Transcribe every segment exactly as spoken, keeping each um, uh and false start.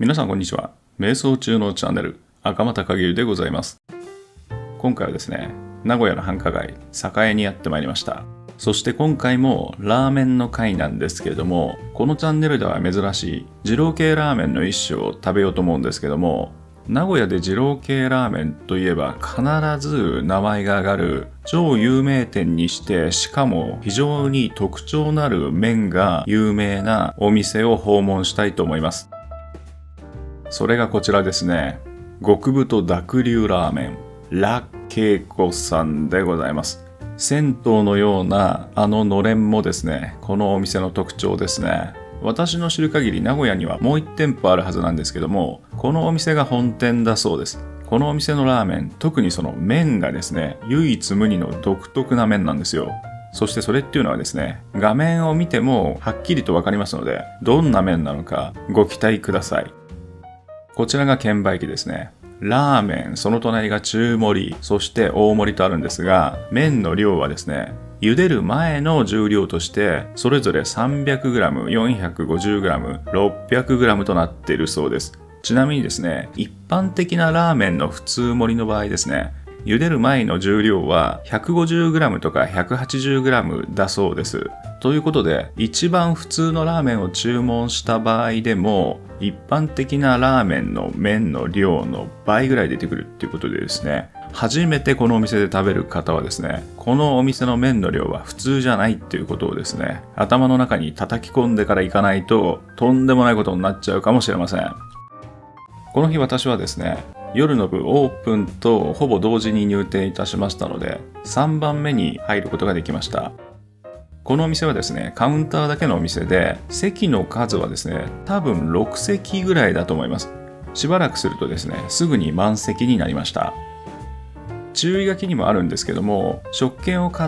皆さんこんにちは。瞑想中のチャンネル赤俣影湯でございます。今回はですね、名古屋の繁華街栄にやってまいりました。そして今回もラーメンの回なんですけれども、このチャンネルでは珍しい二郎系ラーメンの一種を食べようと思うんですけども、名古屋で二郎系ラーメンといえば必ず名前が挙がる超有名店にして、しかも非常に特徴のある麺が有名なお店を訪問したいと思います。それがこちらですね。極太濁流ラーメンラ・ケイコさんでございます。銭湯のようなあののれんもですね、このお店の特徴ですね。私の知る限り名古屋にはもういち店舗あるはずなんですけども、このお店が本店だそうです。このお店のラーメン、特にその麺がですね、唯一無二の独特な麺なんですよ。そしてそれっていうのはですね、画面を見てもはっきりとわかりますので、どんな麺なのかご期待ください。こちらが券売機ですね。ラーメン、その隣が中盛り、そして大盛りとあるんですが、麺の量はですね、茹でる前の重量として、それぞれ さんびゃくグラム、よんひゃくごじゅうグラム、ろっぴゃくグラム となっているそうです。ちなみにですね、一般的なラーメンの普通盛りの場合ですね、茹でる前の重量は ひゃくごじゅうグラム とか ひゃくはちじゅうグラム だそうです。ということで、一番普通のラーメンを注文した場合でも、一般的なラーメンの麺の量の倍ぐらい出てくるっていうことでですね、初めてこのお店で食べる方はですね、このお店の麺の量は普通じゃないっていうことをですね、頭の中に叩き込んでから行かないと、とんでもないことになっちゃうかもしれません。この日私はですね、夜の部オープンとほぼ同時に入店いたしましたので、さんばんめに入ることができました。このお店はですね、カウンターだけのお店で、席の数はですね、多分ろく席ぐらいだと思います。しばらくするとですね、すぐに満席になりました。注意書きにもあるんですけども、食券を買って、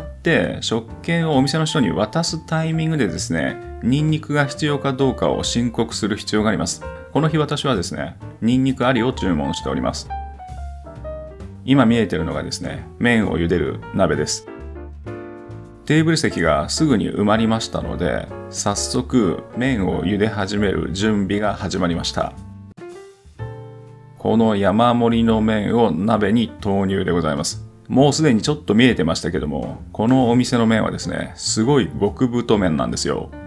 食券をお店の人に渡すタイミングでですね、ニンニクが必要かどうかを申告する必要があります。この日私はですね、ニンニクありを注文しております。今見えているのがですね、麺を茹でる鍋です。テーブル席がすぐに埋まりましたので、早速麺を茹で始める準備が始まりました。この山盛りの麺を鍋に投入でございます。もうすでにちょっと見えてましたけども、このお店の麺はですね、すごい極太麺なんですよ。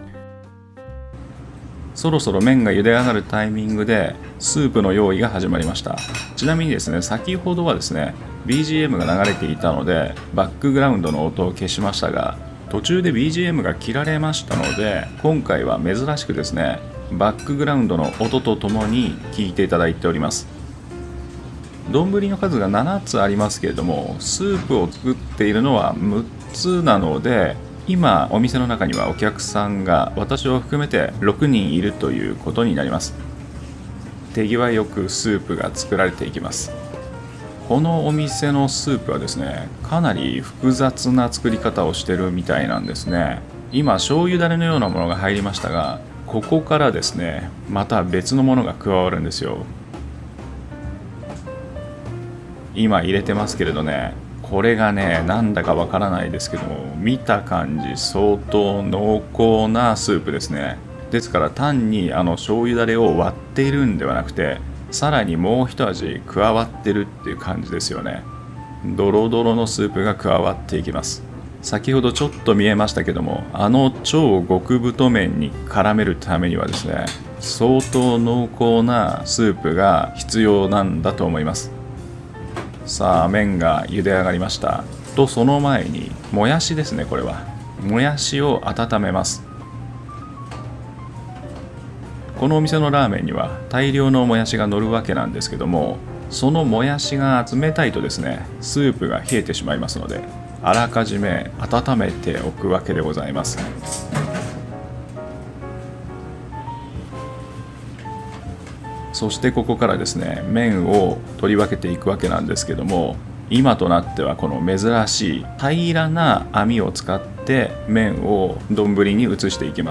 そろそろ麺が茹で上がるタイミングでスープの用意が始まりました。ちなみにですね、先ほどはですね、ビージーエム が流れていたのでバックグラウンドの音を消しましたが、途中で ビージーエム が切られましたので、今回は珍しくですね、バックグラウンドの音とともに聞いていただいております。丼の数がななつありますけれども、スープを作っているのはむっつなので、今お店の中にはお客さんが私を含めてろくにんいるということになります。手際よくスープが作られていきます。このお店のスープはですね、かなり複雑な作り方をしてるみたいなんですね。今醤油だれのようなものが入りましたが、ここからですね、また別のものが加わるんですよ。今入れてますけれどね、これがね、なんだかわからないですけども、見た感じ相当濃厚なスープですね。ですから単にあの醤油だれを割っているんではなくて、さらにもう一味加わってるっていう感じですよね。ドロドロのスープが加わっていきます。先ほどちょっと見えましたけども、あの超極太麺に絡めるためにはですね、相当濃厚なスープが必要なんだと思います。さあ、麺が茹で上がりました。と、その前に、もやしですね、これは。もやしを温めます。このお店のラーメンには大量のもやしが乗るわけなんですけども、そのもやしが冷たいとですね、スープが冷えてしまいますので、あらかじめ温めておくわけでございます。そしてここからですね、麺を取り分けていくわけなんですけども、今となってはこの珍しい平らな網を使って麺を丼に移していきます。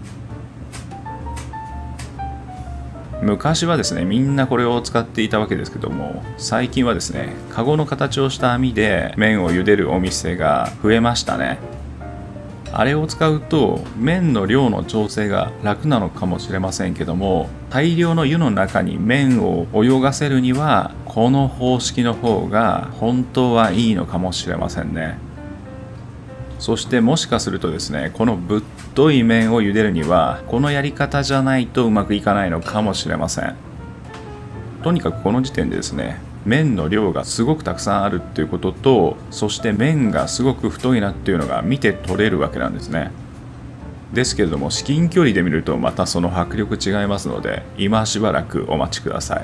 昔はですね、みんなこれを使っていたわけですけども、最近はですね、カゴの形をした網で麺を茹でるお店が増えましたね。 あれを使うと麺の量の調整が楽なのかもしれませんけども、大量の湯の中に麺を泳がせるにはこの方式の方が本当はいいのかもしれませんね。そしてもしかするとですね、このぶっとい麺を茹でるにはこのやり方じゃないとうまくいかないのかもしれません。とにかくこの時点でですね、麺の量がすごくたくさんあるっていうことと、そして麺がすごく太いなっていうのが見て取れるわけなんですね。ですけれども至近距離で見るとまたその迫力違いますので、今しばらくお待ちください。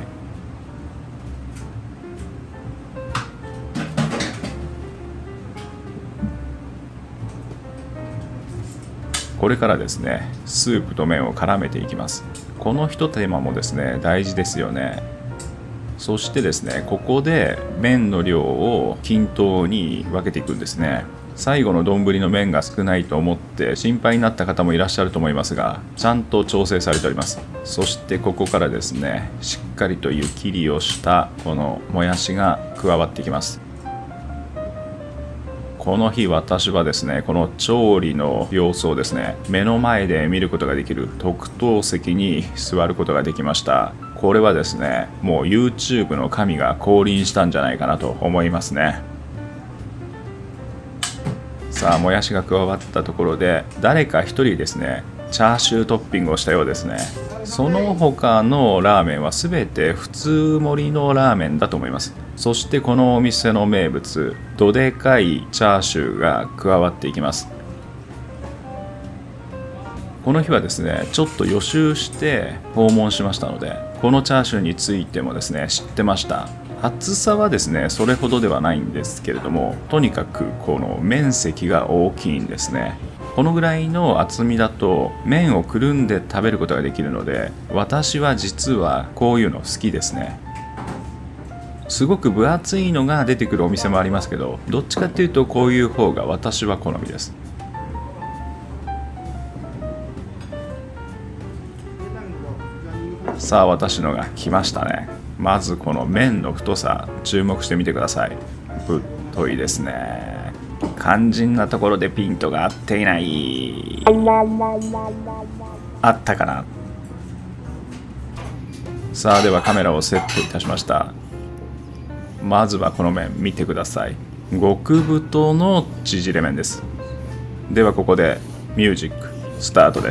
これからですね、スープと麺を絡めていきます。この一手間もですね、大事ですよね。そしてですね、ここで麺の量を均等に分けていくんですね。最後の丼の麺が少ないと思って心配になった方もいらっしゃると思いますが、ちゃんと調整されております。そしてここからですね、しっかりと湯切りをしたこのもやしが加わってきます。この日私はですね、この調理の様子をですね、目の前で見ることができる特等席に座ることができました。これはですね、もう YouTube の神が降臨したんじゃないかなと思いますね。さあ、もやしが加わったところで誰か一人ですね、チャーシュートッピングをしたようですね。その他のラーメンは全て普通盛りのラーメンだと思います。そしてこのお店の名物、どでかいチャーシューが加わっていきます。この日はですね、ちょっと予習して訪問しましたので、このチャーシューについてもですね、知ってました。厚さはですね、それほどではないんですけれども、とにかくこの面積が大きいんですね。このぐらいの厚みだと麺をくるんで食べることができるので、私は実はこういうの好きですね。すごく分厚いのが出てくるお店もありますけど、どっちかっていうとこういう方が私は好みです。さあ、私のが来ましたね。まずこの麺の太さ注目してみてください。ぶっといですね。肝心なところでピントが合っていない。あったかな。さあ、ではカメラをセットいたしました。まずはこの麺見てください。極太の縮れ麺です。ではここでミュージックスタートです。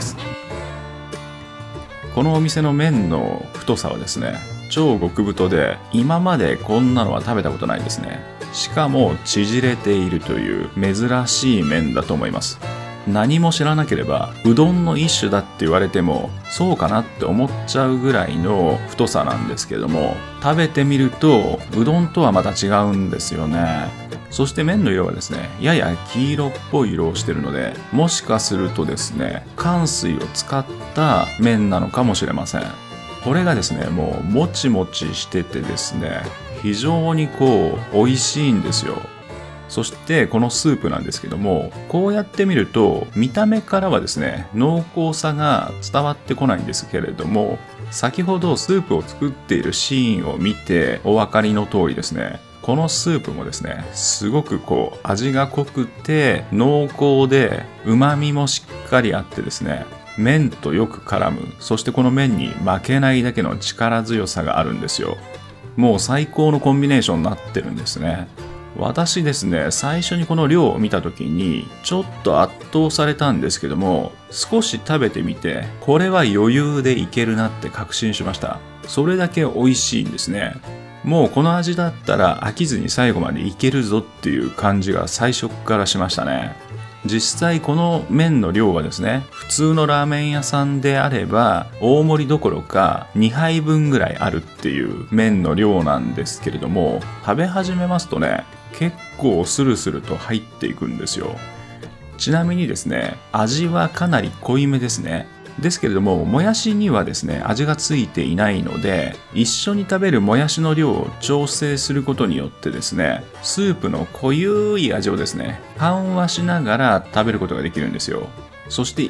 このお店の麺の太さはですね、超極太で、今までこんなのは食べたことないですね。しかも縮れているという珍しい麺だと思います。何も知らなければうどんの一種だって言われてもそうかなって思っちゃうぐらいの太さなんですけども、食べてみるとうどんとはまた違うんですよね。そして麺の色はですね、やや黄色っぽい色をしているので、もしかするとですね、かん水を使った麺なのかもしれません。これがですね、もうもちもちしててですね、非常にこう美味しいんですよ。そしてこのスープなんですけども、こうやって見ると見た目からはですね、濃厚さが伝わってこないんですけれども、先ほどスープを作っているシーンを見てお分かりの通りですね、このスープもですね、すごくこう味が濃くて濃厚で旨味もしっかりあってですね、麺とよく絡む。そしてこの麺に負けないだけの力強さがあるんですよ。もう最高のコンビネーションになってるんですね。私ですね、最初にこの量を見た時にちょっと圧倒されたんですけども、少し食べてみてこれは余裕でいけるなって確信しました。それだけ美味しいんですね。もうこの味だったら飽きずに最後までいけるぞっていう感じが最初からしましたね。実際この麺の量はですね、普通のラーメン屋さんであれば大盛りどころかにはいぶんぐらいあるっていう麺の量なんですけれども、食べ始めますとね、結構スルスルと入っていくんですよ。ちなみにですね、味はかなり濃いめですね。ですけれども、もやしにはですね、味がついていないので、一緒に食べるもやしの量を調整することによってですね、スープの濃ゆい味をですね、緩和しながら食べることができるんですよ。そして一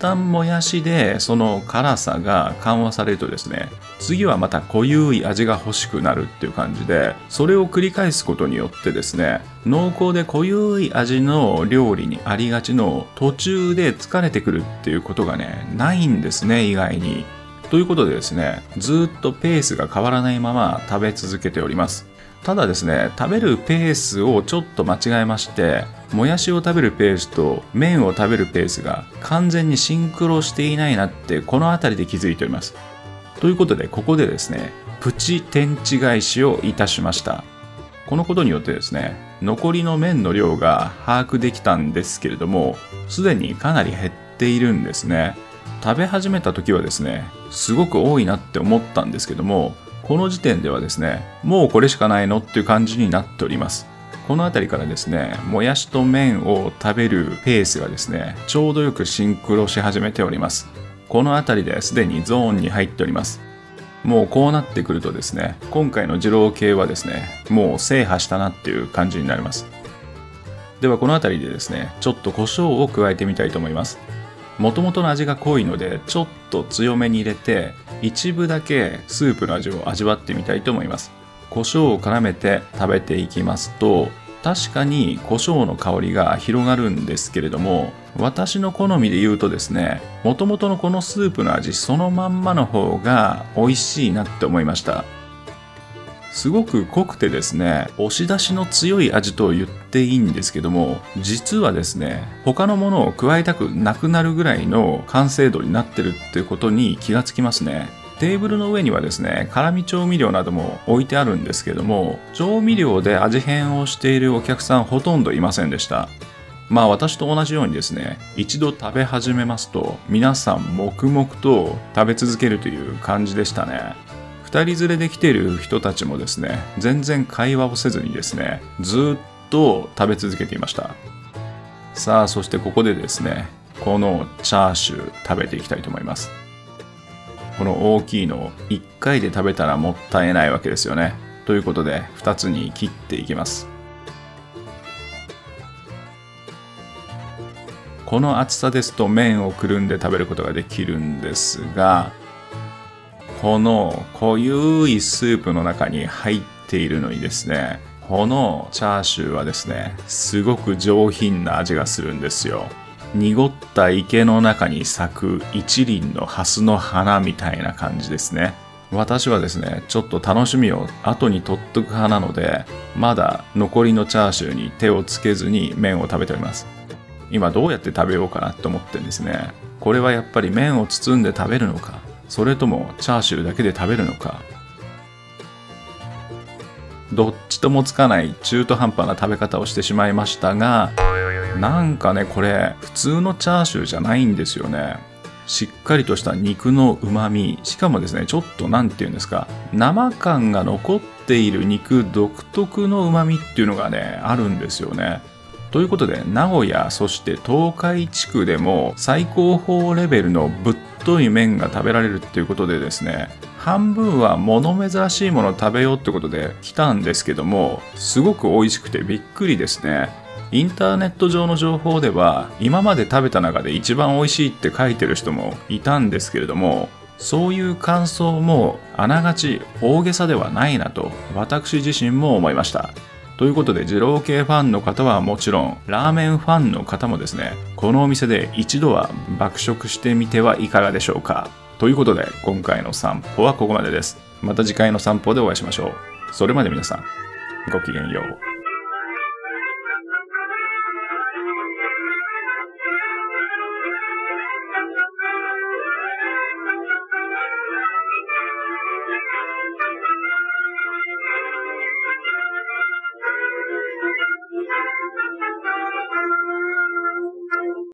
旦もやしでその辛さが緩和されるとですね、次はまた濃ゆい味が欲しくなるっていう感じで、それを繰り返すことによってですね、濃厚で濃ゆい味の料理にありがちの途中で疲れてくるっていうことがね、ないんですね、意外に。ということでですね、ずっとペースが変わらないまま食べ続けております。ただですね、食べるペースをちょっと間違えまして、もやしを食べるペースと麺を食べるペースが完全にシンクロしていないなってこの辺りで気づいております。ということで、ここでですね、プチ天地返しをいたしました。このことによってですね、残りの麺の量が把握できたんですけれども、すでにかなり減っているんですね。食べ始めた時はですね、すごく多いなって思ったんですけども、この時点ではですね、もうこれしかないのっていう感じになっております。この辺りからですね、もやしと麺を食べるペースがですね、ちょうどよくシンクロし始めております。この辺りですでにゾーンに入っております。もうこうなってくるとですね、今回の二郎系はですね、もう制覇したなっていう感じになります。ではこの辺りでですね、ちょっと胡椒を加えてみたいと思います。もともとの味が濃いので、ちょっと強めに入れて、一部だけスープの味を味わってみたいと思います。胡椒を絡めて食べていきますと、確かに胡椒の香りが広がるんですけれども、私の好みで言うとですね、もともとのこのスープの味そのまんまの方が美味しいなって思いました。すごく濃くてですね、押し出しの強い味と言っていいんですけども、実はですね、他のものを加えたくなくなるぐらいの完成度になってるっていうことに気がつきますね。テーブルの上にはですね、辛味調味料なども置いてあるんですけども、調味料で味変をしているお客さんほとんどいませんでした。まあ私と同じようにですね、一度食べ始めますと、皆さん黙々と食べ続けるという感じでしたね。二人連れで来ている人たちもですね、全然会話をせずにですね、ずっと食べ続けていました。さあ、そしてここでですね、このチャーシュー食べていきたいと思います。この大きいのをいっかいで食べたらもったいないわけですよね。ということで、ふたつに切っていきます。この厚さですと麺をくるんで食べることができるんですが、この濃ゆいスープの中に入っているのにですね、このチャーシューはですね、すごく上品な味がするんですよ。濁った池の中に咲く一輪のハスの花みたいな感じですね。私はですね、ちょっと楽しみを後に取っとく派なので、まだ残りのチャーシューに手をつけずに麺を食べております。今どうやって食べようかなと思ってんですね。これはやっぱり麺を包んで食べるのか、それともチャーシューだけで食べるのか。どっちともつかない中途半端な食べ方をしてしまいましたが、なんかね、これ普通のチャーシューじゃないんですよね。しっかりとした肉の旨味、しかもですね、ちょっとなんていうんですか、生感が残っている肉独特の旨味っていうのがね、あるんですよね。ということで、名古屋、そして東海地区でも最高峰レベルのぶっとい麺が食べられるっていうことでですね、半分は物珍しいものを食べようってことで来たんですけども、すごく美味しくてびっくりですね。インターネット上の情報では、今まで食べた中で一番美味しいって書いてる人もいたんですけれども、そういう感想もあながち大げさではないなと私自身も思いました。ということで、二郎系ファンの方はもちろん、ラーメンファンの方もですね、このお店で一度は爆食してみてはいかがでしょうか。ということで、今回の散歩はここまでです。また次回の散歩でお会いしましょう。それまで皆さん、ごきげんよう。